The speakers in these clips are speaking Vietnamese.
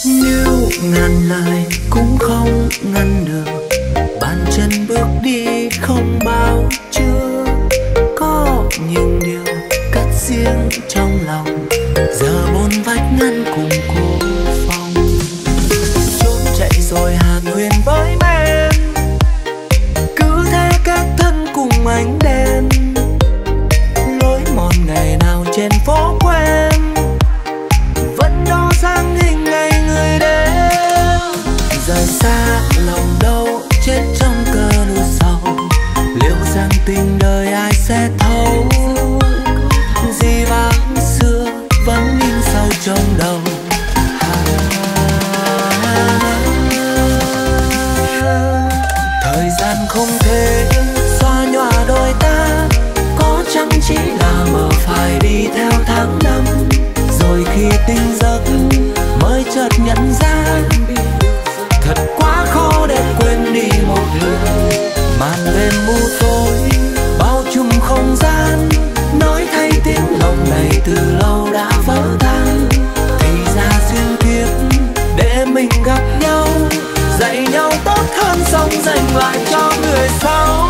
Nếu ngàn lời cũng không ngăn được bàn chân bước đi không bao chưa. Có những điều cất riêng trong lòng, giờ bốn vách ngăn cùng cô phòng. Trốn chạy rồi hàn huyền với men, cứ thế kết thân cùng ánh đèn. Lối mòn ngày nào trên phố quen, vẫn đó dáng hình ngày người đến. Rời xa lòng đâu chết trong cơn u sầu, liệu rằng tình đời ai sẽ thấu. Dĩ vãng xưa vẫn in sâu trong đầu. Thời gian không thể xóa nhòa đôi ta, có chăng chỉ là mơ phải đi theo tháng năm. Rồi khi tỉnh giấc mới chợt nhận ra, thật quá khó để quên đi một lượt. Màn đêm mù tối bao trùm không gian, nói thay tiếng lòng này từ lâu đã vỡ tan. Thì ra duyên kiếp để mình gặp nhau, dạy nhau tốt hơn xong dành lại cho người sau.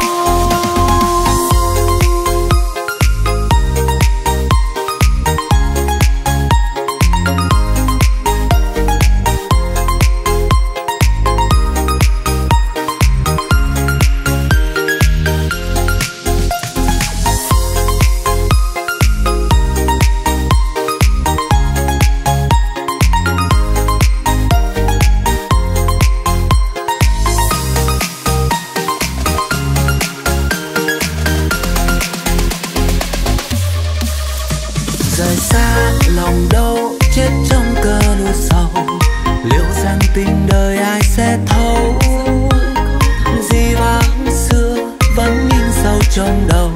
Rời xa lòng đâu chết trong cơn u sầu, liệu rằng tình đời ai sẽ thấu. Dĩ vãng xưa vẫn in sâu trong đầu.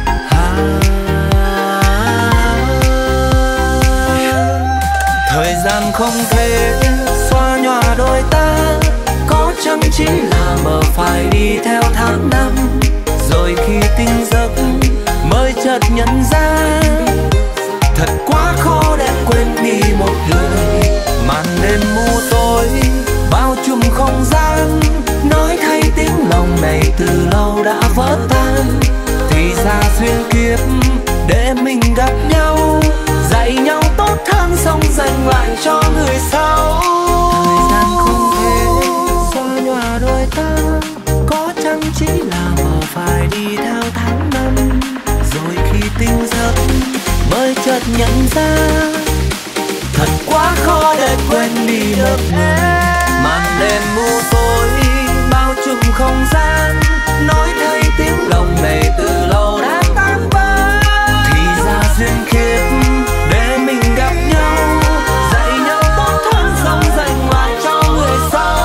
Thời gian không thể xóa nhòa đôi ta, có chăng chỉ là mơ phải đi theo tháng năm. Rồi khi tỉnh giấc mới chợt nhận ra, thật quá khó để quên đi một người. Màn đêm mù tối bao trùm không gian, nói thay tiếng lòng này từ lâu đã vỡ tan. Thì ra duyên kiếp để mình gặp nhau, dạy nhau tốt hơn xong dành lại cho người sau. Thời gian không thể xóa nhòa đôi ta, có chăng chỉ là mơ phải đi theo tháng năm. Rồi khi tỉnh giấc mới chợt nhận ra, thật quá khó để quên đi được người. Màn đêm mù tối bao trùm không gian, nói thay tiếng lòng này từ lâu đã tan vỡ. Thì ra duyên kiếp để mình gặp nhau, dạy nhau tốt hơn xong dành lại cho người sau.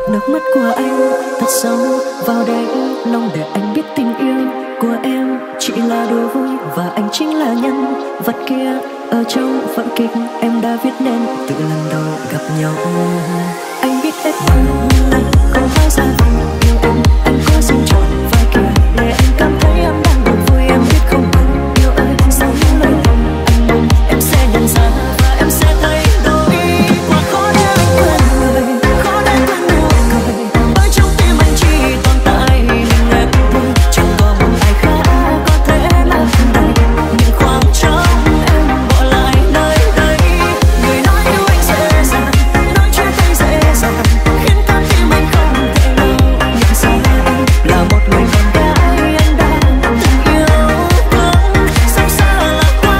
nước mắt của anh thật sâu vào đáy lòng để anh biết tình yêu của em chỉ là đùa vui và anh chính là nhân vật kia ở trong vở kịch em đã viết nên từ lần đầu gặp nhau. Anh biết hết anh không phải ra vì yêu em, anh có xin chọn vai kia để anh cảm thấy em đang buồn vui. Em biết không cần yêu ai sau những lời lòng anh mong em sẽ nhận ra và em sẽ thấy đôi quá khó để anh quên người, khó để quên nụ cười bởi trong tim anh chỉ tồn tại mình em thôi, chẳng có một ai khác có thể làm đầy những khoảng trống em bỏ lại nơi đây. Người nói yêu anh dễ dàng, nói chuyện anh dễ dàng khiến con tim anh không thể nào nhận ra anh là một người con gái anh đã từng yêu thương sao xa là quá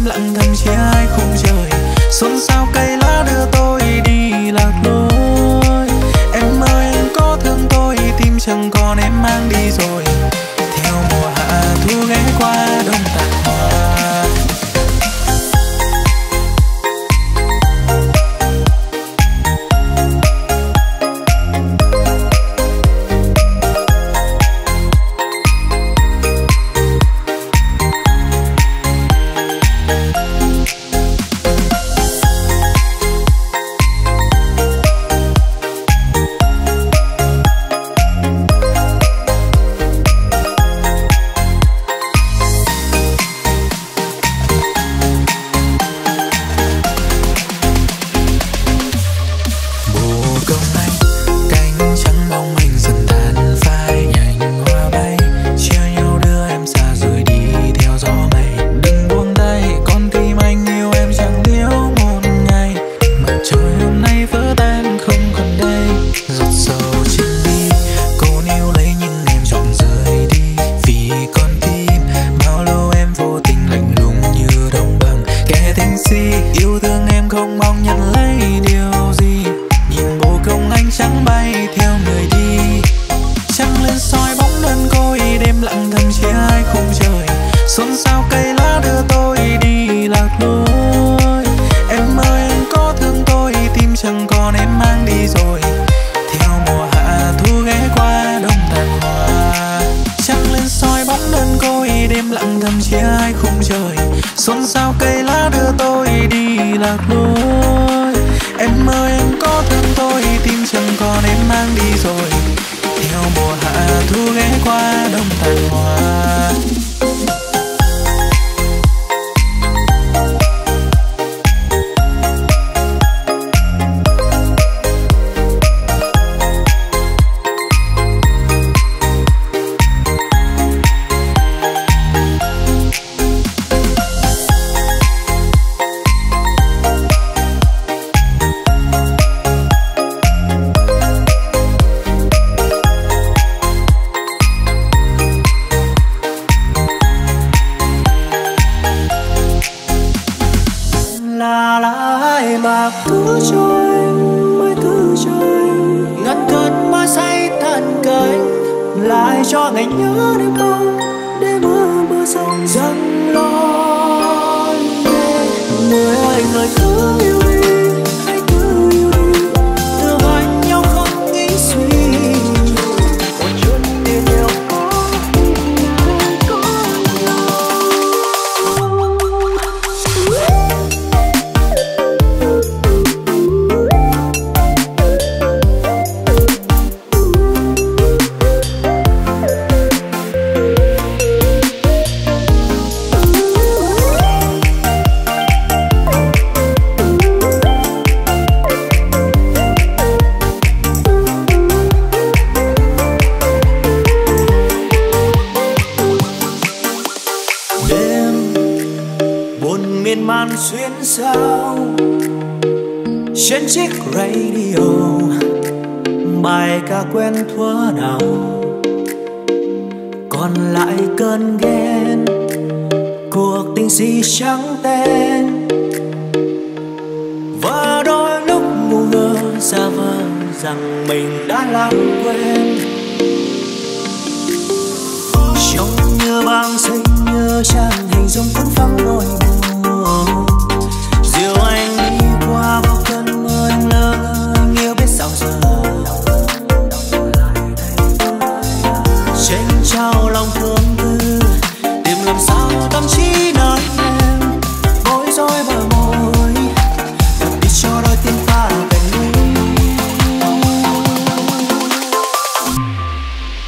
đêm lặng thầm chia hai khung trời. Xôn xao cây lá đưa tôi đi lạc lối. Em ơi em có thương tôi, tim chẳng còn em mang đi rồi. Theo mùa hạ thu ghé qua đông tàn hoa.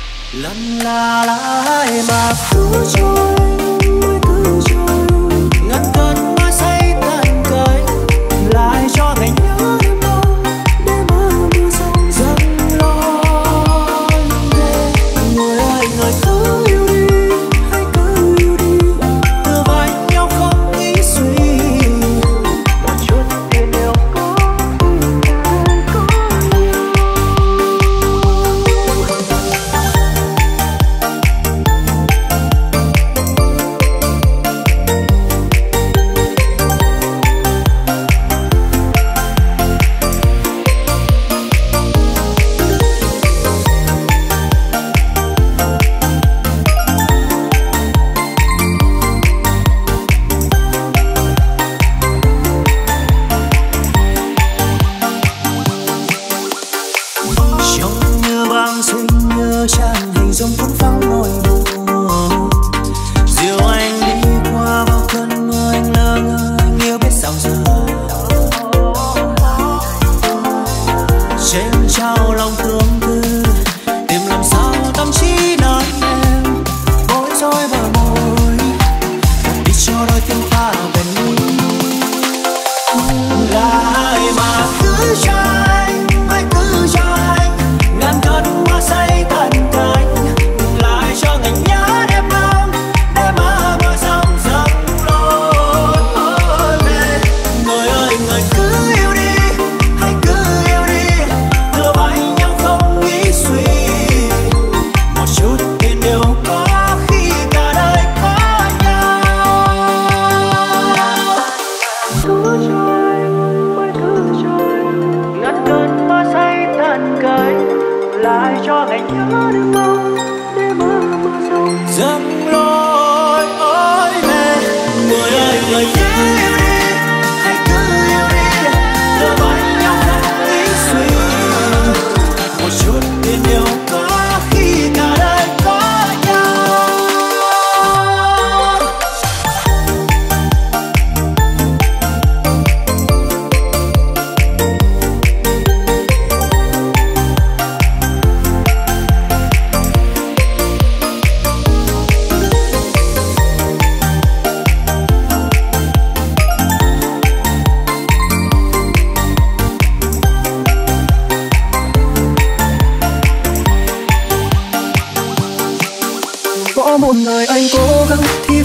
Lần la lại mà cứ trôi, cứ trôi.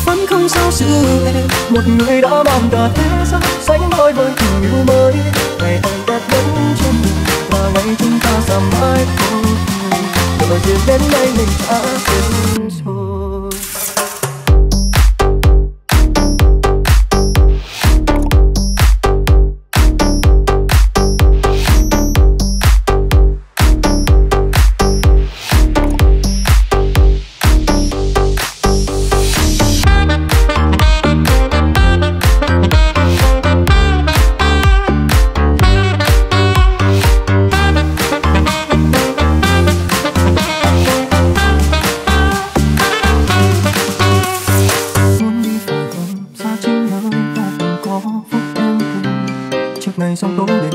vẫn không sao giữ em. Một người đã mang cả thế giới sánh đôi với tình yêu mới. Ngày em đẹp đến trên đường và ngày chúng ta xa mãi không người. Đợi duyên đến đây mình đã quên rồi. Sông tố đến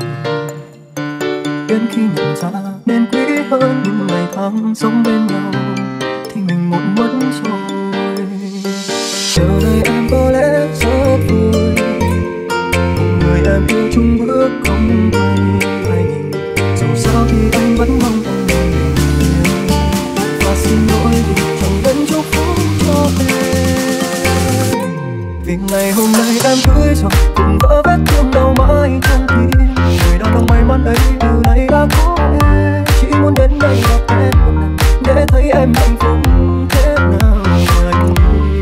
đến khi nhận ra nên quý hơn những ngày tháng sống bên nhau thì mình một mất rồi. Giờ này em có lẽ rất vui, một người em yêu chung bước không quay ai nhìn. Dù sao thì anh vẫn mong em bình yên và xin lỗi vì chẳng đến chúc phúc cho em. Vì ngày hôm nay em cưới rồi cùng vỡ vết thương đau mãi trong tim. Người đàn ông may mắn ấy từ nay đã có em, chỉ muốn đến đây gặp em một lần để thấy em hạnh phúc thế nào rồi anh đi.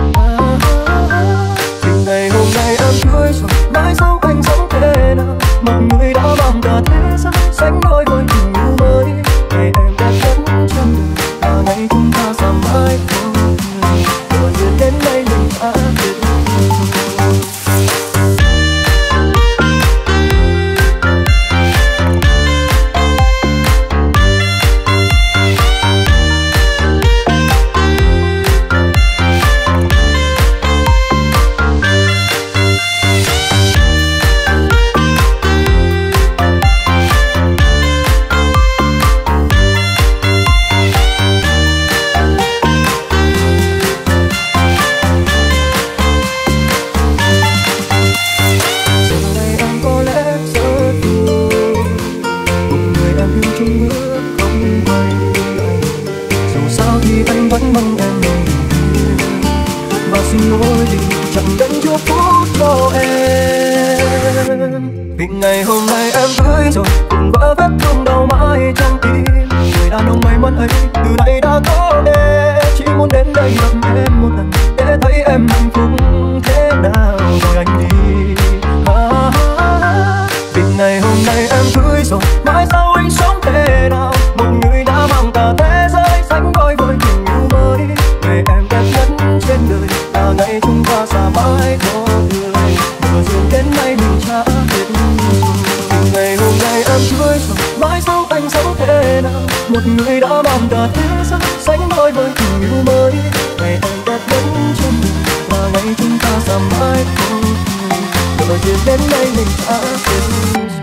Vì ngày hôm nay em cưới rồi mãi sau anh sống thế nào. Mọi người đã mang cả thế giới sánh đôi với tình yêu mới. Ngày em đẹp nhất trên đời và ngày chúng ta xa mãi không người. Rồi duyên đến đây mình đã biết. Vì ngày hôm nay em cưới rồi cùng vỡ vết thương đau mãi trong tim. Người đàn ông may mắn ấy từ nay đã có em, chỉ muốn đến đây gặp em một lần để thấy em hạnh phúc thế nào rồi anh đi. Vì ngày hôm nay em cưới rồi mãi sau anh sống thế nào. Một người đã mang cả thế giới sánh đôi với tình yêu mới. Ngày em đẹp nhất trên đời là ngày chúng ta xa mãi có người. Vừa duyên đến nay mình cha biết. Ngày hôm nay em cưới rồi mãi sau anh sống thế nào. Một người đã mang cả thế giới sánh đôi với tình yêu mới. Ngày em đẹp nhất trên đời và ngày chúng ta xa mãi có người. Vừa duyên đến nay mình đã biết rồi.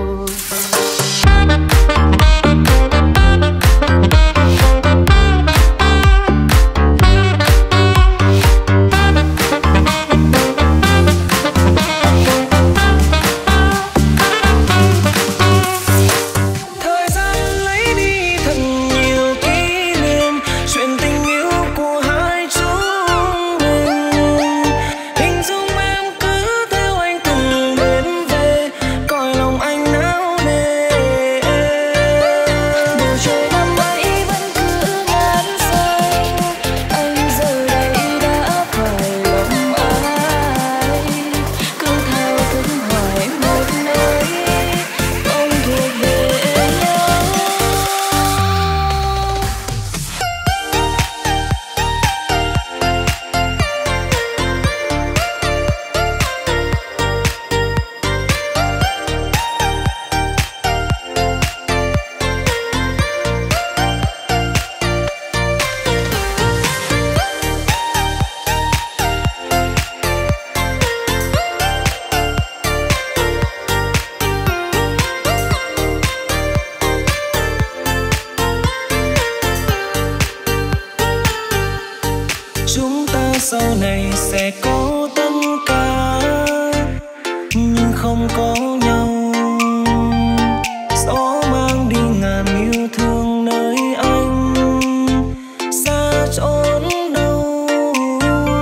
sau này sẽ có tất cả nhưng không có nhau. Gió mang đi ngàn yêu thương nơi anh xa chốn đâu.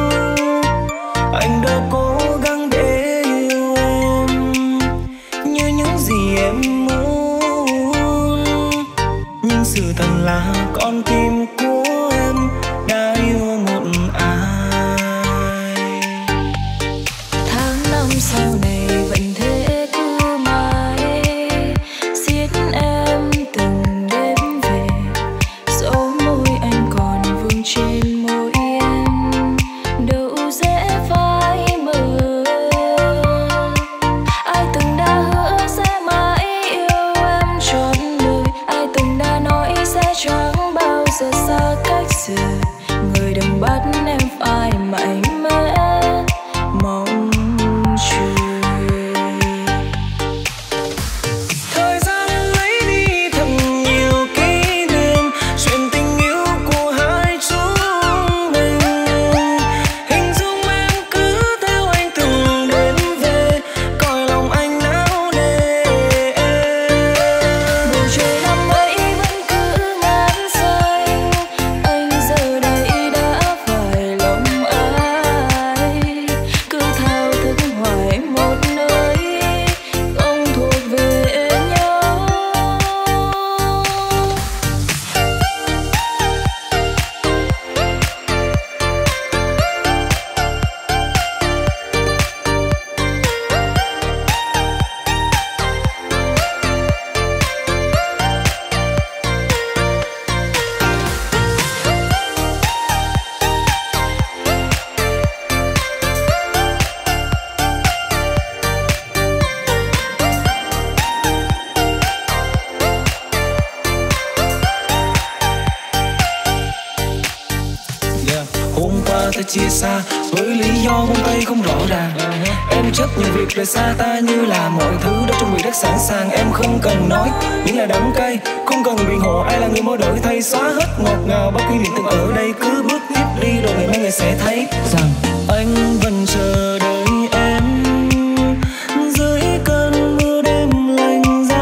chia xa với lý do buông tay không rõ ràng. Em chấp nhận việc rời xa ta như là mọi thứ đã chuẩn bị rất sẵn sàng. Em không cần nói những lời đắng cay, không cần biện hộ ai là người mỗi đổi thay, xóa hết ngọt ngào bao kỷ niệm từng ở đây. Cứ bước tiếp đi rồi ngày mai người sẽ thấy rằng anh vẫn chờ đợi em dưới cơn mưa đêm lạnh giá.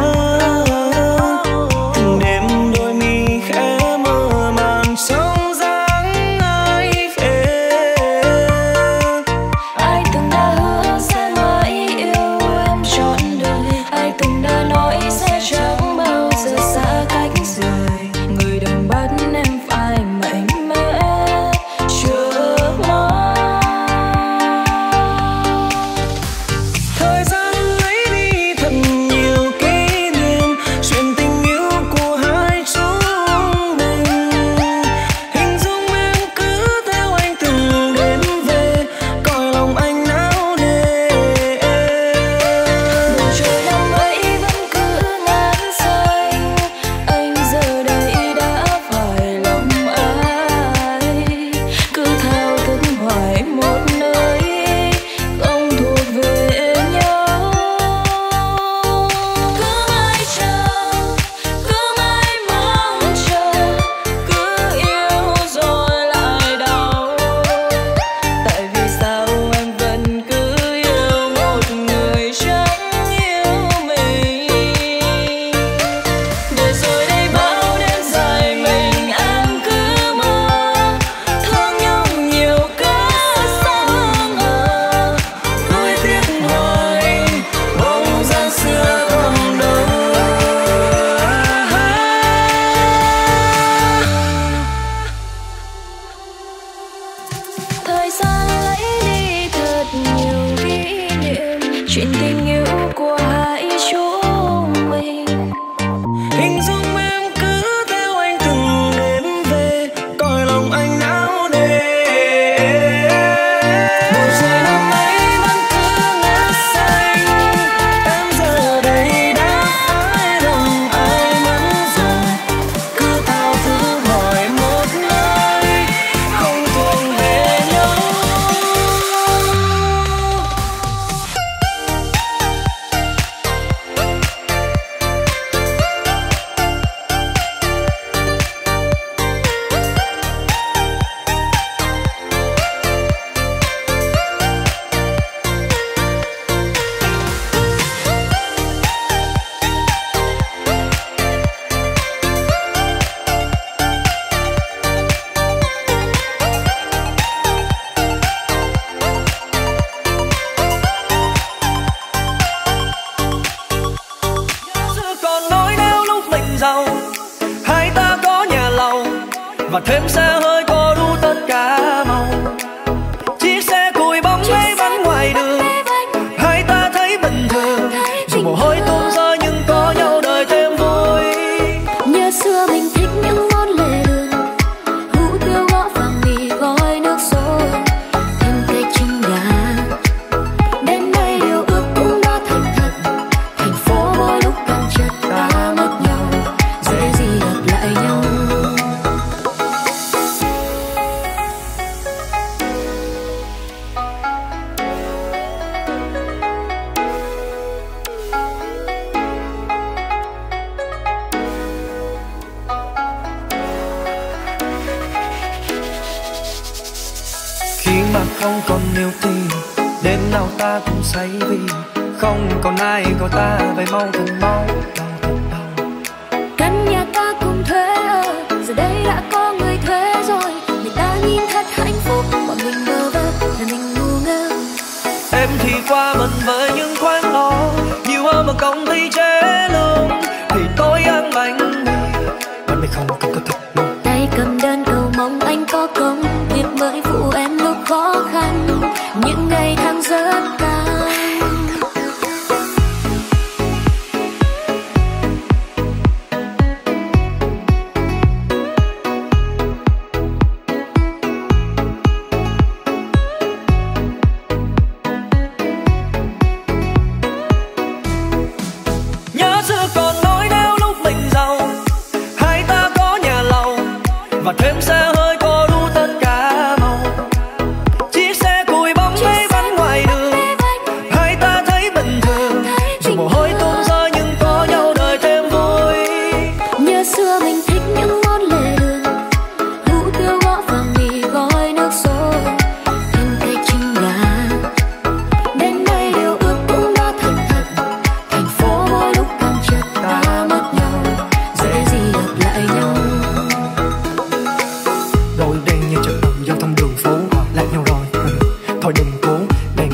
Từng đêm đôi mi khẽ mơ màng trong dáng ai về. Ai từng đã hứa sẽ mãi yêu em trọn đời, ai từng đã nói sẽ chẳng bao giờ xa cách rời. Người đừng bắt em phải mạnh mẽ trước mong. Thời gian lấy đi thật nhiều kỷ niệm, chuyện tình yêu của hai chúng mình. Hình dung em cứ theo anh từng đêm về, cõi lòng anh náo nề. Bầu trời năm ấy vẫn cứ ngát xanh, anh giờ đây đã phải lòng ai. Cứ thao thức hoài một nơi không thuộc về nhau. Cứ mãi chờ, cứ mãi mong chờ, cứ yêu rồi lại đau. Tại vì sao anh vẫn cứ yêu một người chẳng yêu mình. Để rồi đây bao đêm dài mình em cứ mơ, thương nhau nhiều cỡ sáng hờ. Nuối tiếc hoài bóng dáng xưa không đâu. Thời gian lấy đi thật nhiều kỷ niệm, chuyện tình yêu của hai chúng mình. Hình dung em cứ theo anh từng đêm về, cõi lòng anh náo nề. Bầu trời năm ấy vẫn cứ ngát xanh, em giờ đây đã phải lòng ai mất rồi. Cứ thao thức hỏi một nơi không thuộc về nhau. Xưa còn nói nếu lúc mình giàu, hai ta có nhà lầu và thêm xe hơi có đủ tất cả màu. Chiếc xe cùi bóng lấy bánh ngoài đường, hai ta thấy bình thường. Dù mồ hôi tuôn rơi nhưng có nhau đời thêm vui. Nhớ xưa mình thích những món lề đường, hủ tiếu gõ vàng mì gói nước sôi, thêm cây trứng gà. Đến nay điều ước cũng đã thành thật, thành phố mỗi lúc càng chật ta mất nhau, dễ gì gặp lại nhau. Khi mà không còn niềm tin, đêm nào ta cũng say vì không còn ai gọi ta về mau thật mau. Căn nhà ta cùng thuê ở, giờ đây đã có người thuê rồi. Người ta nhìn thật hạnh phúc, bọn mình bơ vơ là mình ngu ngơ. Em thì qua bận với những khoản lo, nhiều hơn mà không thấy chế lương. Thì tôi ăn bánh mì, bạn mày không có thật luôn. Tay cầm đơn cầu mong anh có công việc mới phụ em lúc khó khăn, những ngày tháng rất căng. Nhớ xưa còn nói nếu lúc mình giàu, hai ta có nhà lầu và thêm xe hơi có đủ tất cả màu.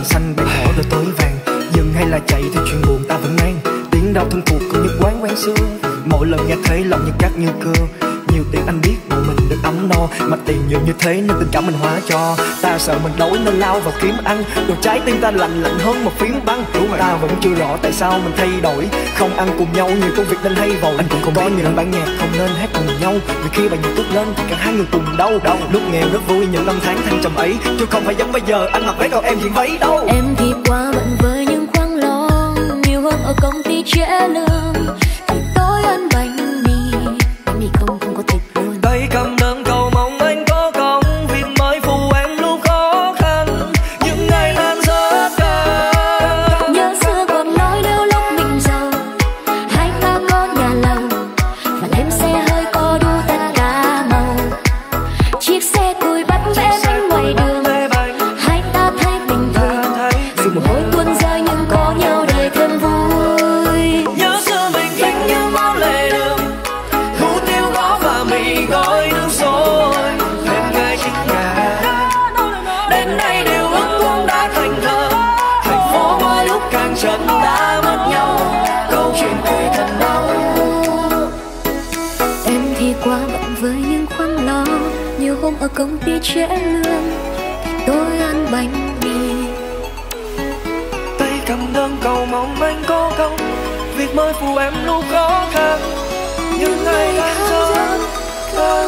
cành xanh bạn hỏi rồi tối vàng. Dừng hay là chạy theo chuyện buồn ta vẫn mang. Tiếng đau thân thuộc cũng như quán quen xưa. Mỗi lần nghe thấy lòng như cắt như cưa. Nhiều tiền anh biết mà mình được ấm no. Mà tiền nhiều như thế nên tình cảm mình hóa cho. Ta sợ mình đói nên lao vào kiếm ăn. Rồi trái tim ta lạnh lạnh hơn một phiến băng. Ta vẫn chưa rõ tại sao mình thay đổi. Không ăn cùng nhau nhiều công việc nên hay vội. Anh cũng không có những bản nhạc không nên hát cùng nhau. Vì khi bạn nhạc tốt lên thì cả hai người cùng đau. Lúc nghèo rất vui những năm tháng thăng trầm ấy. Chứ không phải giống bây giờ anh mặc váy còn em diện váy đâu. Em thì quá bận với những khoáng lo. Nhiều hơn ở công ty trễ lương. Thì tối ăn bánh mì không có thịt luôn. Tay cầm đơn cầu mong anh có công. Việc mới phụ em lúc khó khăn. Những ngày tháng rất căng. Nhớ xưa còn nói nếu lúc mình giàu hai ta có nhà lầu và thêm xe hơi có đủ tất cả màu. Chiếc xe cùi bắt vẽ bánh ngoài đường hai ta thấy bình thường. Dù mồ hôi tuôn rơi nhưng có nhau đời thêm vui. Nhớ xưa mình thích những món lề đường. Hủ tiếu gõ và mì gói nước sôi. Thêm ngay trứng gà. Đến nay điều ước cũng đã thành thơ. Thành phố mỗi lúc càng chân đã mất nhau. Câu chuyện tuy thật đau. Em thì quá bận với những khoáng lo. Nhiều hôm ở công ty trễ lương thì tôi ăn bánh mì. Tay cầm đơn cầu mong anh có công. Việc mới phụ em lúc khó khăn. Những ngày tháng rất căng.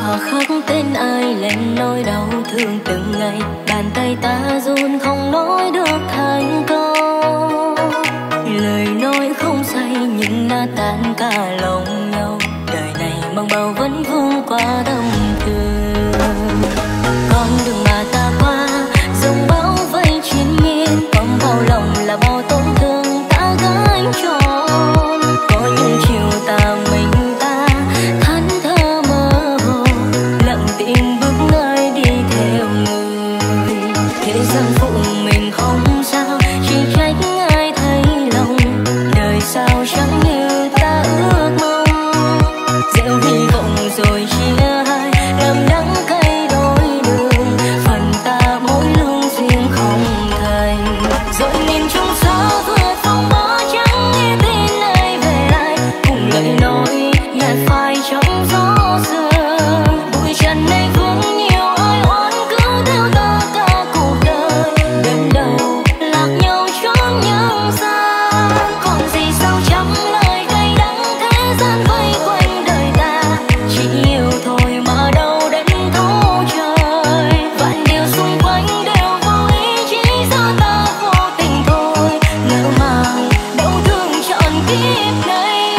Hà khắc tên ai lên nỗi đau thương từng ngày, bàn tay ta run không nói được thành câu. Lời nói không say nhưng đã tan cả lòng nhau, đời này mang bao vấn vương qua tâm thương. Con đường mà ta qua dòng bão vây triền miên, ôm vào lòng là bao tổn thương ta gánh tròn. Có những chiều ta mình ta thẫn thờ mơ hồ, lặng tìm bước nơi đi theo người. Thế gian phụ mình không sao, chỉ trách ai thấy lòng. Đời sao chẳng như ta ước mong, gieo hy vọng rồi chia hai, làm đắng cay đôi đường. Phần ta mỗi lương duyên không thành, rồi nhìn chung gió vượt phong bó chẳng nghe tin ai về ai. Cùng lời nói nhạt phai trong gió sương, bụi trần này vương nhiều ai oán cứ theo ta cả cuộc đời. Đến đầu lạc nhau chốn nhân gian, còn gì sao chẳng lời cay đắng thế gian vây quanh đời ta. Chỉ yêu thôi mà đâu đến thấu trời, vạn điều xung quanh đều vô ý, chỉ do ta vô tình thôi. Ngỡ màng đau thương trọn kiếp này,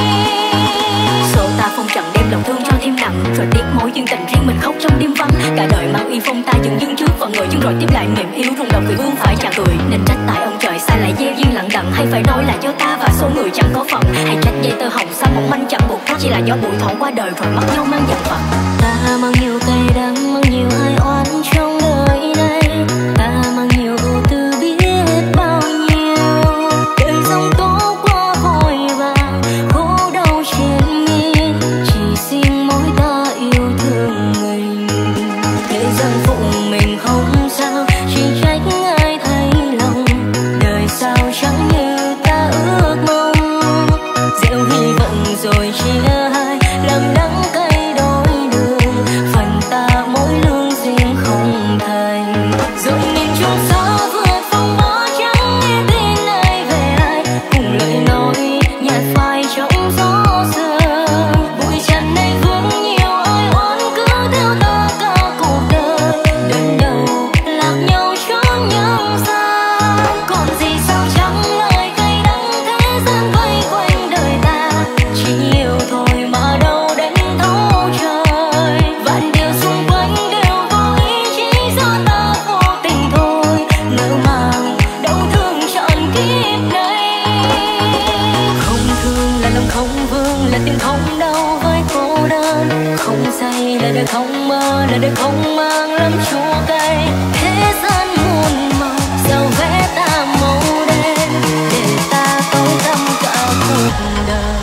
số ta phong trần đem lòng thương cho thêm nặng, rồi tiếc mỗi duyên tình riêng mình khóc trong đêm vắng. Cả đời mang uy phong ta dừng dưng trước vào người, nhưng rồi tiếp lại niềm yêu rung động người vương phải chàng cười. Nên trách tại ông trời sai lại gieo duyên lặng đặng, hay phải nói là do ta và số người chẳng có phận. Hay trách dây tơ hồng sao mỏng manh chẳng buộc thắt, chỉ là do bụi thoảng qua đời rồi mất nhau mang dần phận. Ta mang nhiều cay đắng, mang nhiều ai oán trong đời này. Ta mang nhiều ưu tư biết bao nhiêu, đời dòng tố qua vội vàng, khổ đau triền miên. Chỉ xin mỗi ta yêu thương mình, thế gian phụ mình không sao, chỉ trách ai thấy lòng. Đời sao chẳng như ta ước mong, gieo hy vọng rồi chia hai, làm đắng cay đôi đường. Phần ta mỗi lương duyên không thành, rồi nhìn chung gió vượt phong bó chẳng nghe tin ai về ai. Cùng lời nói nhạt phai trong gió sương, bụi trần này vương nhiều ai oán cứ theo ta cả cuộc đời. Đến đầu lạc nhau chốn nhân gian, còn gì sao chẳng lời cay đắng thế gian vây quanh đời ta. Chỉ yêu thôi mà đâu đến thấu trời, vạn điều xung quanh đều vô ý, chỉ do ta vô tình thôi. Ngỡ màng đau thương trọn kiếp này, không thương là lòng không vương, là tim không đau với cô đơn. Không say là đời không mơ, là đời không mang lắm chua cay. Thế gian muôn màu sao vẽ ta màu đen, để ta tối tăm cả cuộc đời.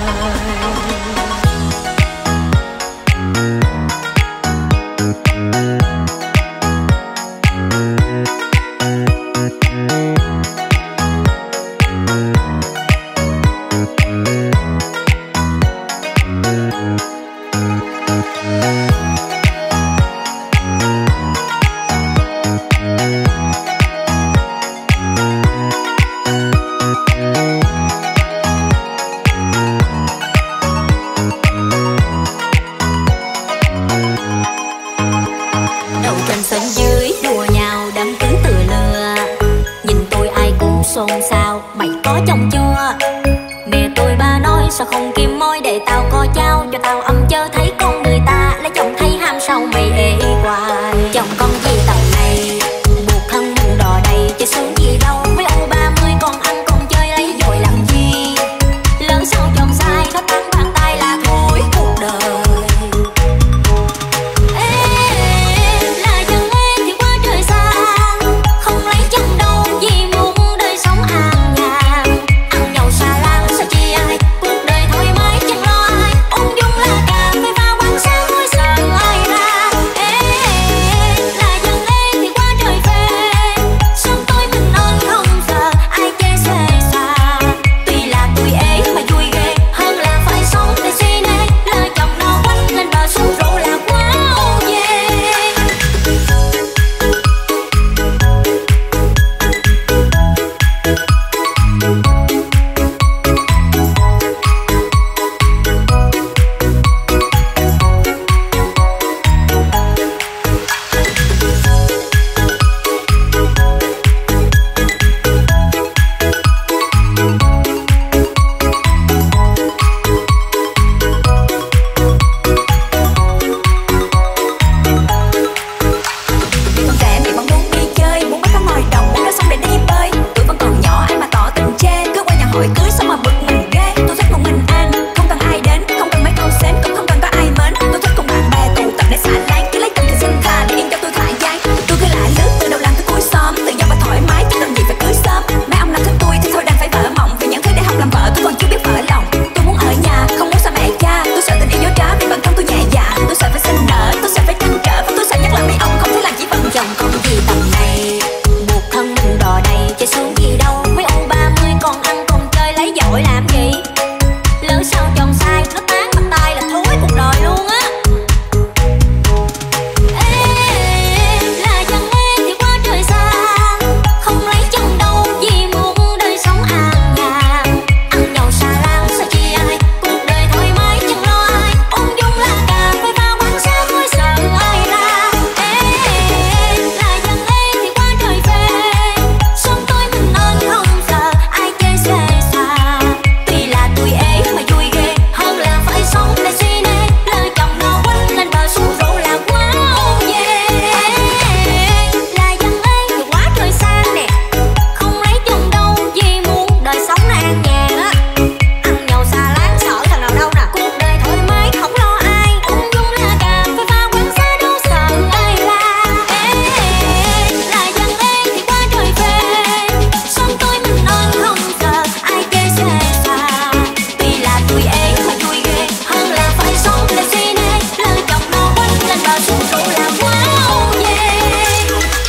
Đầu trên sân dưới đùa nhau đám cưới từ lừa, nhìn tôi ai cũng xôn xao, mày có chồng chưa? Mẹ tôi ba nói sao không kim môi để tao co trao, cho tao âm chớ thấy con người ta lấy chồng thấy ham sau mày ê hoài. Chồng con gì tầm này buộc thân đò đầy, chứ sướng gì đâu với ông 30 còn ăn còn chơi lấy rồi làm chi. Lớn sau chồng sai nó tăng bàn tay là thôi cuộc đời. Cuộc đời thoải mái chẳng lo ai, ung dung là cà phê pha quán sáng, vui sợ ai ra. và xuống cậu là wow yeah.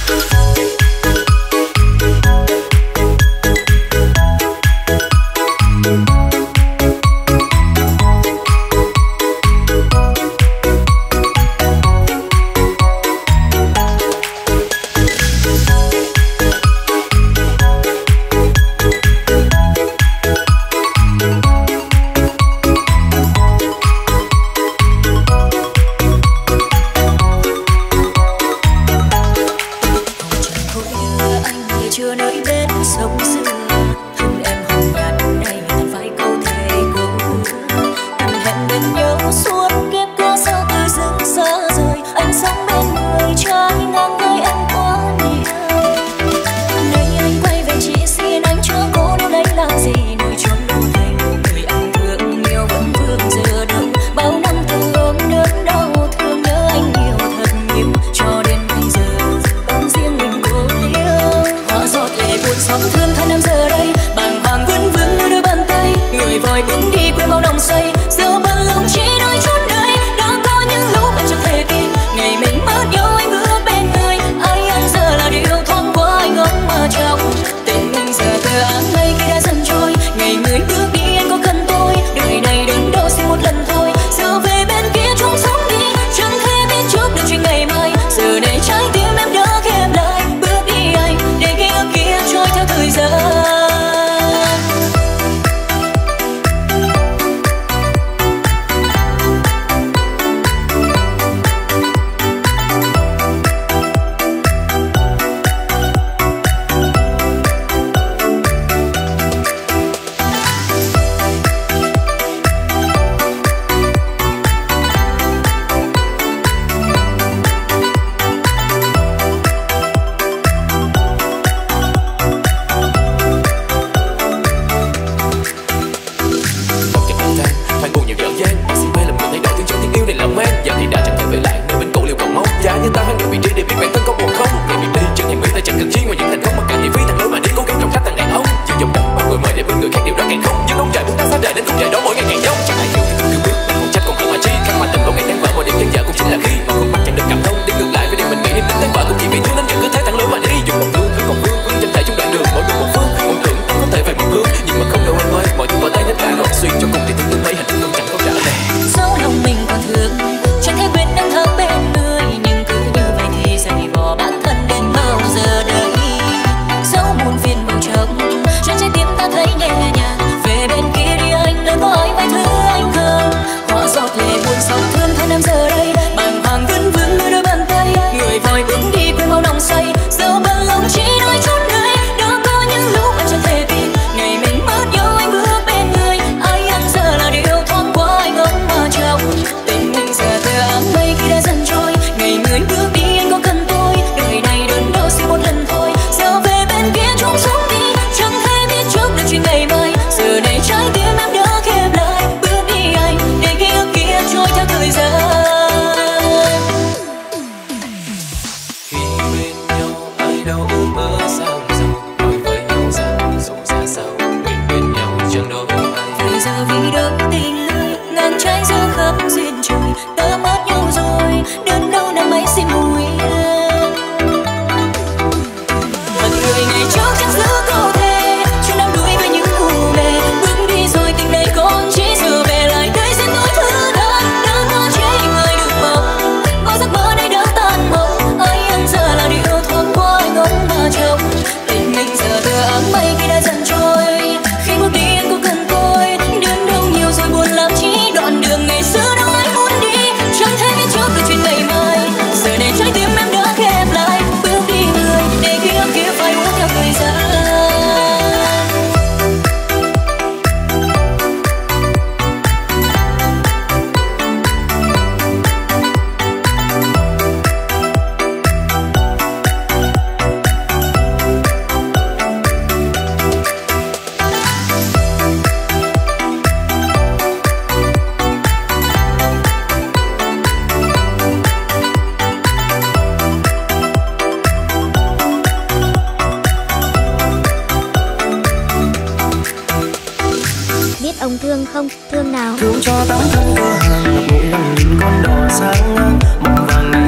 ông thương không, thương nào? Thương cho tấm thân cửa hàng, ngập ngụy lòng nhìn con đỏ sáng ngang mộng vàng này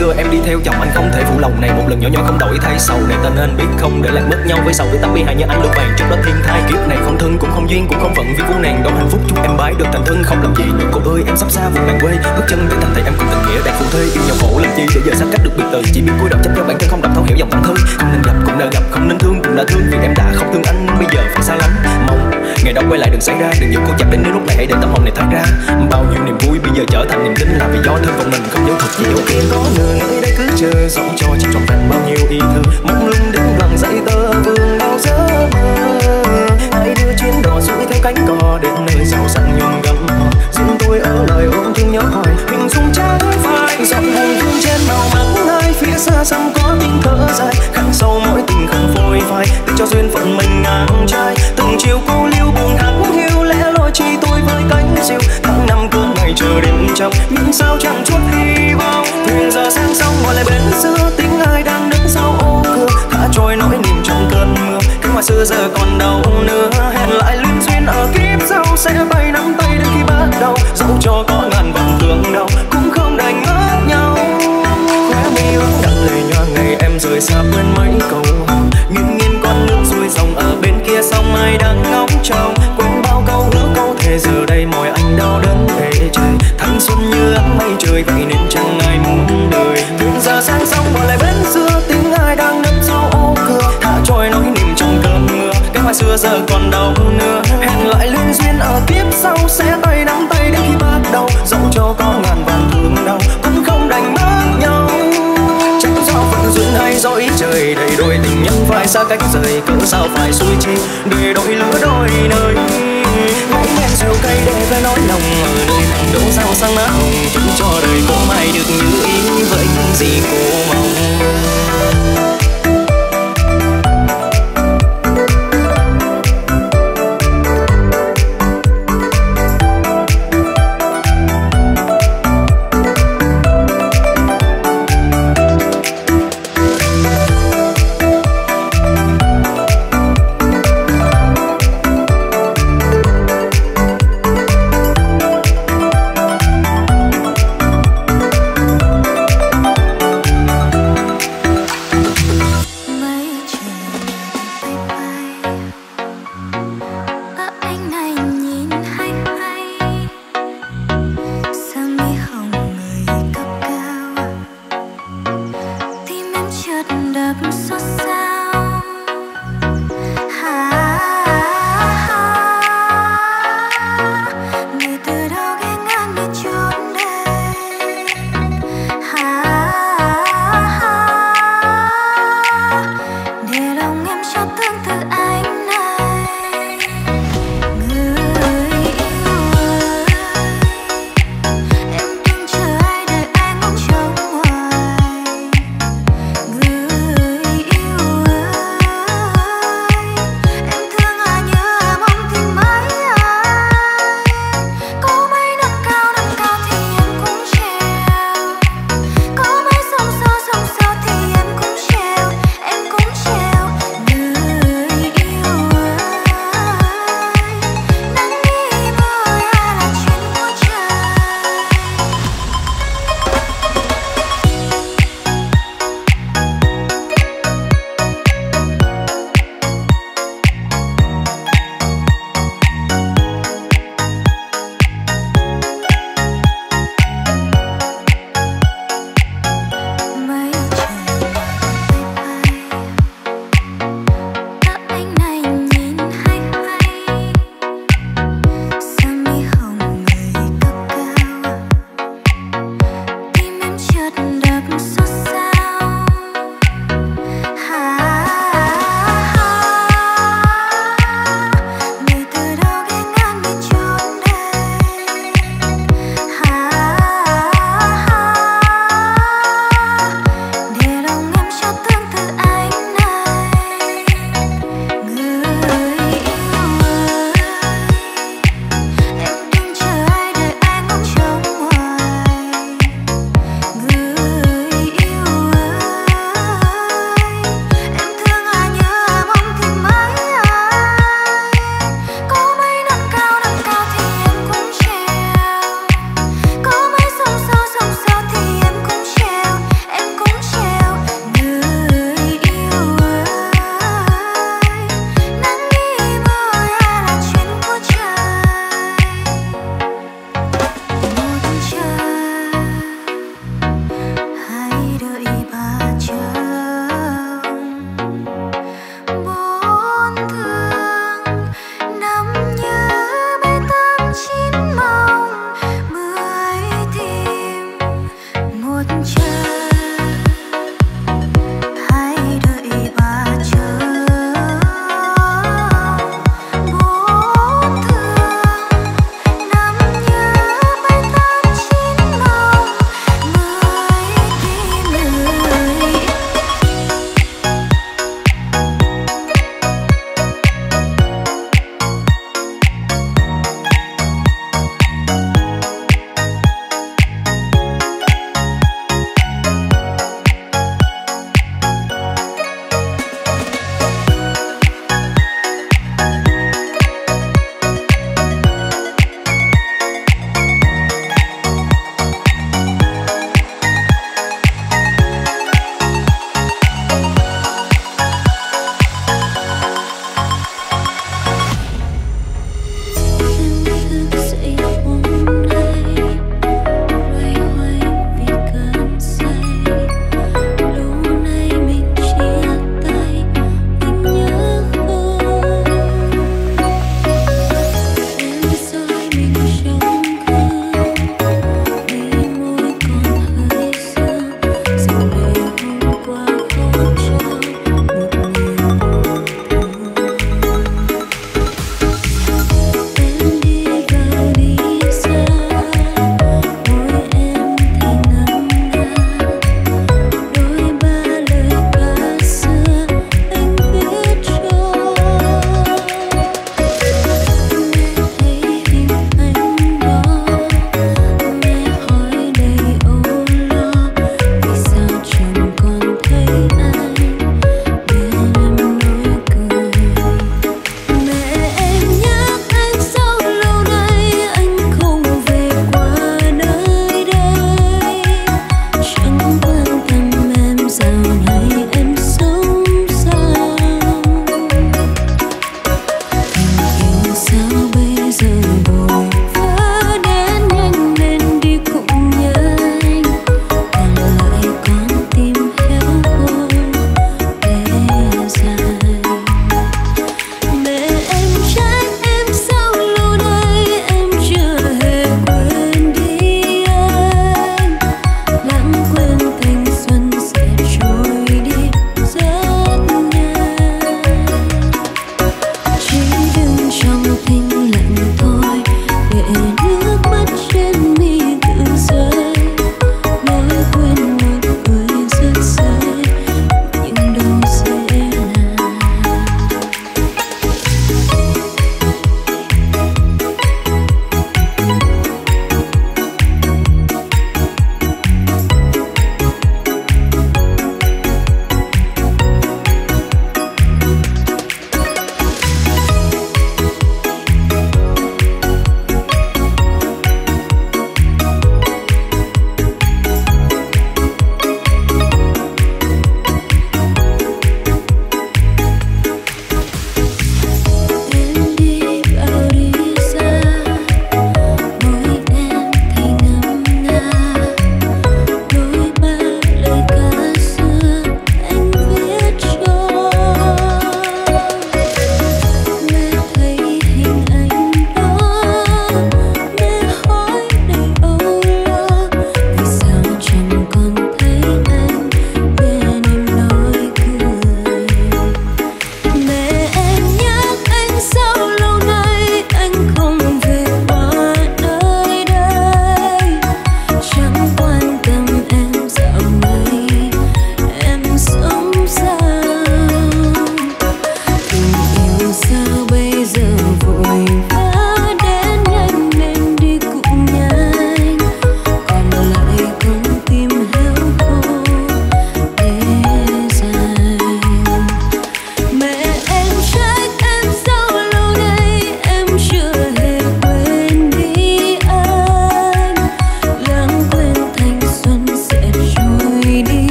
đưa em đi theo chồng, anh không thể phụ lòng này một lần nhỏ nhỏ không đổi thay sầu này. Ta nên biết không để lại mất nhau với sầu với tấm bi hài như anh lưu vàng trước đó thiên thai. Kiếp này không thân cũng không duyên cũng không phận, vì vô nàng đón hạnh phúc chúc em bái được thành thân không làm gì nữa. Cô ơi em sắp xa vùng làng quê, bước chân để thành thầy em cùng tình nghĩa đạt phụ thê. Yêu nhau khổ làm chi để giờ xa cách được biệt từ, chỉ biết cúi đầu chấp theo bản thân không đọc thấu hiểu dòng tâm thư. Không nên gặp cũng đã gặp, không nên thương cũng đã thương, vì em đã không thương anh nên bây giờ phải xa lắm. Mong ngày đâu quay lại đừng xảy ra, đừng giữ cô chặt đến nếu lúc này hãy để tâm hồn này thoát ra. Bao nhiêu niềm vui bây giờ trở thành niềm tin là vì do thân phận mình không dấu thật gì. Dẫu kia có nửa nơi đây cứ chờ dẫu cho chỉ trọn vẹn bao nhiêu ý thơ mong lung đứng bằng dây tơ vương bao giấc mơ. Hãy đưa chuyến đò xuôi theo cánh cò đến nơi giàu sang nhung gấm hò. Riêng tôi ở lời ôm thương nhớ hỏi hình dung trắng phai giọt hồng thương trên màu mắng hai phía xa xăm có tiếng thở dài khắc sâu mỗi tình không phôi phai tự cho duyên phận mình ngang trai. Từng chiều cô liêu buồn hắt hiu lẽ loi chi tôi với cánh diều tháng năm cứ ngày chờ đêm trong nhưng sao chẳng chút hy vọng. Thuyền giờ sang sông gọi lại bên xưa tiếng ai đang đứng sau ô cửa thả trôi nỗi niềm trong cơn mưa. Cánh hoa xưa giờ còn đâu nữa, hẹn lại luyến duyên ở kiếp sau sẽ tay nắm tay đến khi bắt đầu. Dẫu cho có ngàn vạn thương đau cũng không đành mất nhau. Khóe mi ướt đậm lệ nhòa ngày em rời xa quên mấy câu hò. Nghiêng nghiêng con nước xuôi dòng ở bên kia sông ai đang ngóng trông. Quên bao câu hứa câu thề giờ đây mỏi anh đau đớn ê trời. Thanh xuân như áng mây trời vậy nên chẳng ai muốn đời. Thuyền giờ sang sông bỏ lại bên xưa tiếng ai đang nấp sau ô cửa thả trôi nỗi niềm trong cơn mưa. Cái hoa xưa giờ còn đâu nữa, hẹn lại luyến duyên ở kiếp sau sẽ tay nắm tay đến khi bắt đầu. Dẫu cho có ngàn vạn thương đau cũng không đành mất nhau. Chẳng do phận duyên hay do ý trời đầy đôi tình nhân phải xa cách rời cỡ sao phải xuôi chi để đôi lứa đôi nơi. Hãy men rượu cay để với nỗi lòng ở nơi lạnh đổ sao sang má hồng chúc cho đời cô mai được như ý với những gì cô mong. Người yêu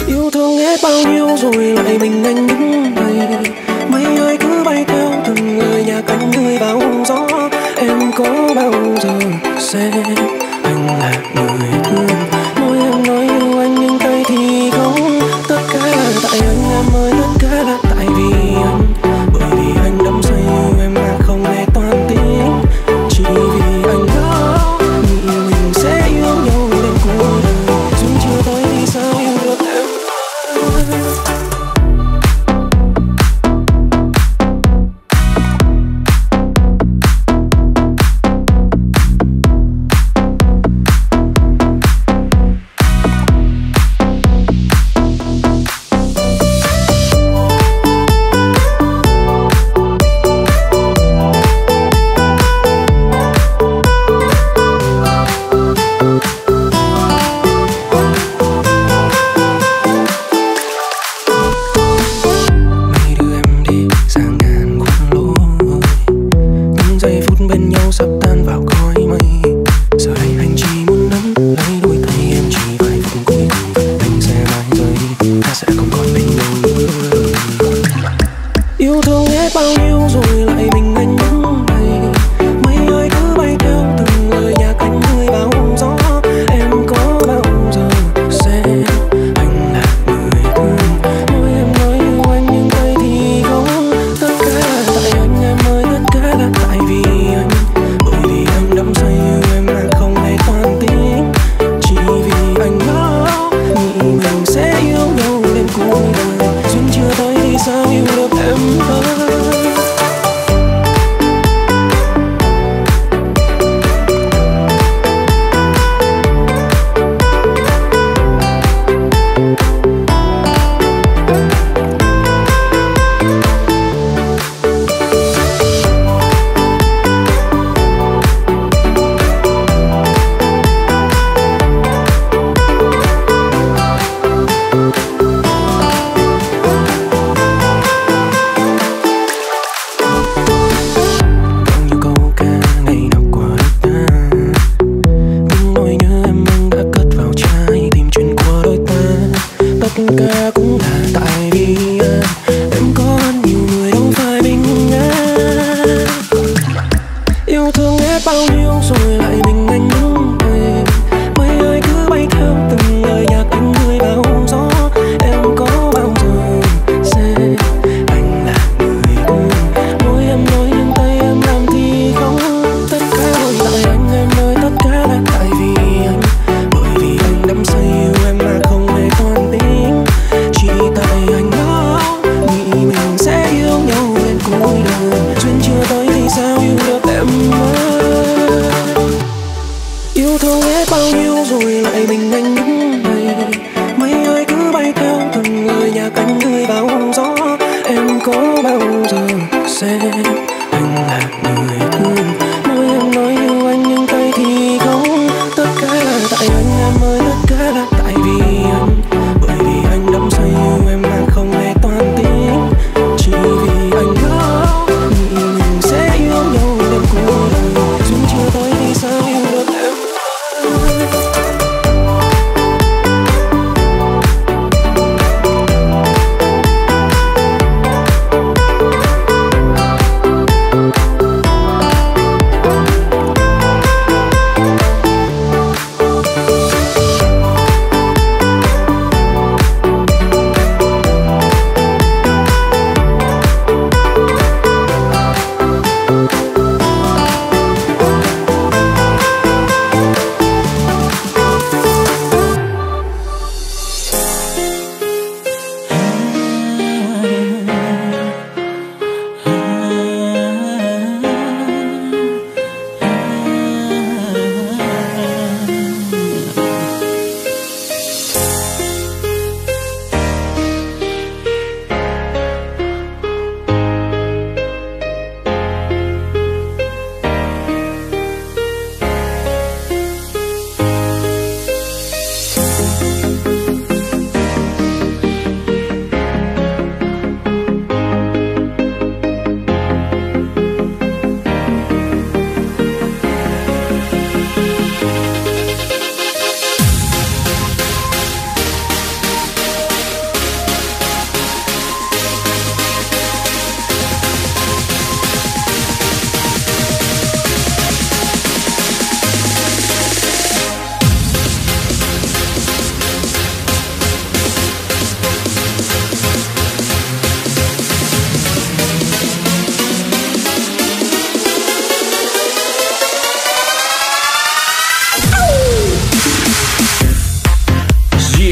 Yêu thương hết bao nhiêu rồi lại mình anh đứng đây. Mấy ai cứ bay theo từng lời nhạc anh gửi vào gió. Em có bao giờ xem anh là người thương? Môi em nói yêu anh nhưng tay thì không. Tất cả là tại anh em ơi, tất cả là tại vì anh. Bởi vì anh đắm say yêu em mà không hề toan tính. Chỉ vì anh đó nghĩ mình sẽ yêu nhau đến cuối đời. Duyên chưa tới thì sao yêu được em?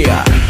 yeah.